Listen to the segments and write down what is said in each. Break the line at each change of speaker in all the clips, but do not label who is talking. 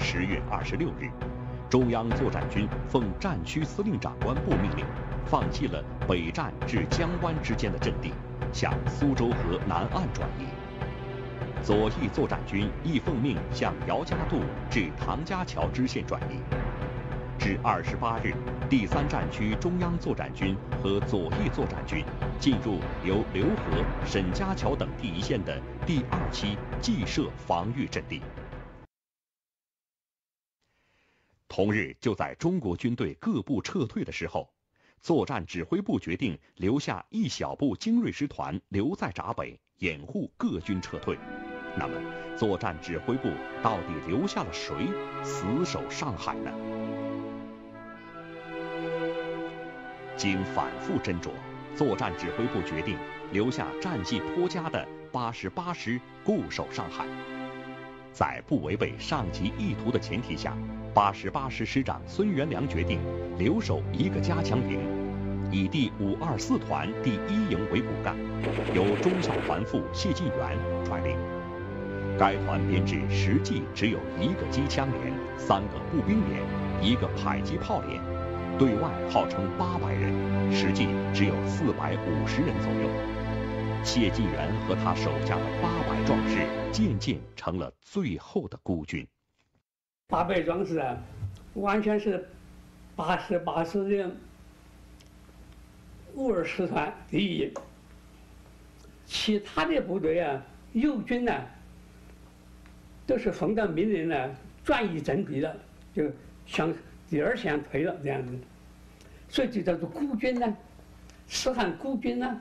10月26日，中央作战军奉战区司令长官部命令，放弃了北站至江湾之间的阵地，向苏州河南岸转移。左翼作战军亦奉命向姚家渡至唐家桥支线转移。至28日，第3战区中央作战军和左翼作战军进入由浏河、沈家桥等地一线的第2期既设防御阵地。同日，就在中国军队各部撤退的时候，作战指挥部决定留下一小部精锐师团留在闸北，掩护各军撤退。那么，作战指挥部到底留下了谁死守上海呢？经反复斟酌，作战指挥部决定留下战绩颇佳的88师固守上海。在不违背上级意图的前提下，88师师长孙元良决定留守一个加强营，以第524团第1营为骨干，由中校团副谢晋元率领。该团编制实际只有1个机枪连、3个步兵连、1个迫击炮连，对外号称800人，实际只有450人左右。谢晋元和他手下的800壮士渐渐成了最后的孤军。
800壮士啊，完全是88师的52师团第1营，其他的部队啊，右军呢，都是奉到命令呢，转移阵地了，就向第2线退了这样子，所以就叫做孤军呢，师汉孤军呢。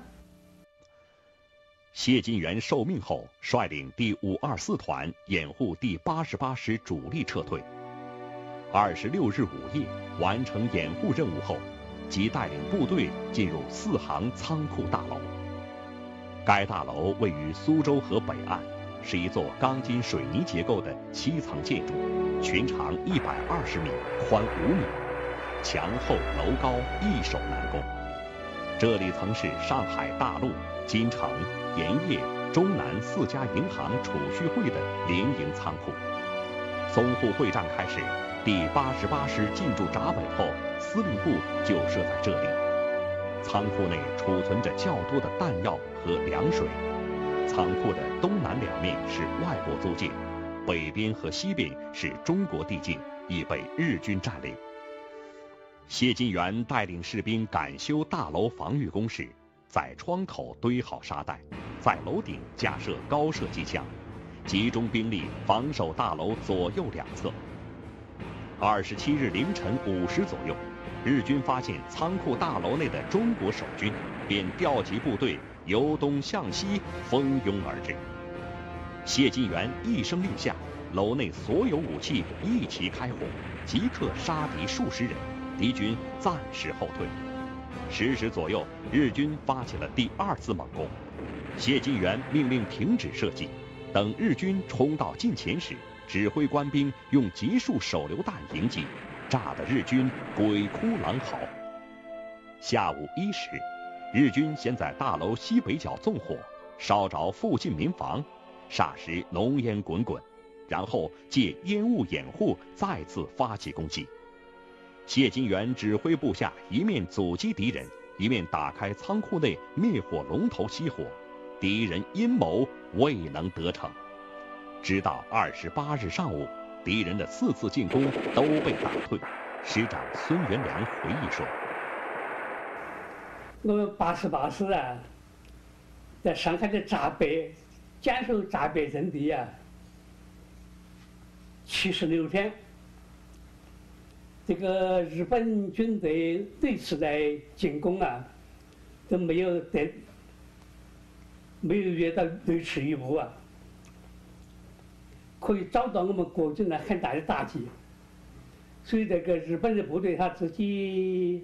谢晋元受命后，率领第524团掩护第88师主力撤退。26日午夜完成掩护任务后，即带领部队进入4行仓库大楼。该大楼位于苏州河北岸，是一座钢筋水泥结构的7层建筑，全长120米，宽5米，墙厚楼高，易守难攻。这里曾是上海大陆、金城、盐业、中南4家银行储蓄会的联营仓库。淞沪会战开始，第88师进驻闸北后，司令部就设在这里。仓库内储存着较多的弹药和粮水。仓库的东南2面是外国租界，北边和西边是中国地界，已被日军占领。谢晋元带领士兵赶修大楼防御工事，在窗口堆好沙袋，在楼顶架设高射机枪，集中兵力防守大楼左右2侧。27日凌晨5时左右，日军发现仓库大楼内的中国守军，便调集部队由东向西蜂拥而至。谢晋元一声令下，楼内所有武器一齐开火，即刻杀敌数十人，敌军暂时后退。10时左右，日军发起了第2次猛攻。谢晋元命令停止射击，等日军冲到近前时，指挥官兵用集束手榴弹迎击，炸得日军鬼哭狼嚎。下午1时，日军先在大楼西北角纵火，烧着附近民房，霎时浓烟滚滚，然后借烟雾掩护，再次发起攻击。谢晋元指挥部下一面阻击敌人，一面打开仓库内灭火龙头熄火，敌人阴谋未能得逞。直到28日上午，敌人的4次进攻都被打退。师长孙元良回忆说：“
我们88师啊，在上海的闸北坚守闸北阵地啊，76天。这个日本军队对此的进攻啊，都没有越到雷池一步啊，可以遭到我们国军的很大的打击。所以这个日本的部队他自己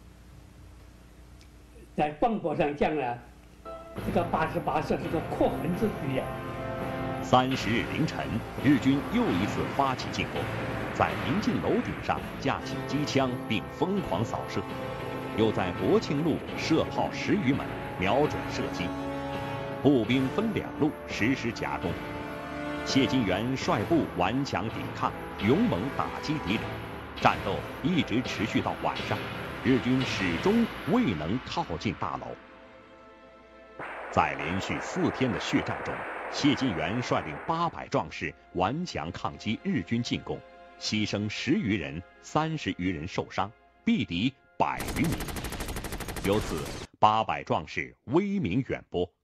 在广播上讲了，这个88师是个可恨之敌呀。
30日凌晨，日军又一次发起进攻，在临近楼顶上架起机枪并疯狂扫射，又在国庆路射炮10余门，瞄准射击。步兵分2路实施夹攻。谢晋元率部顽强抵抗， 勇猛打击敌人，战斗一直持续到晚上，日军始终未能靠近大楼。在连续4天的血战中，谢晋元率领800壮士顽强抗击日军进攻，牺牲10余人，30余人受伤，毙敌100余名。由此，800壮士威名远播，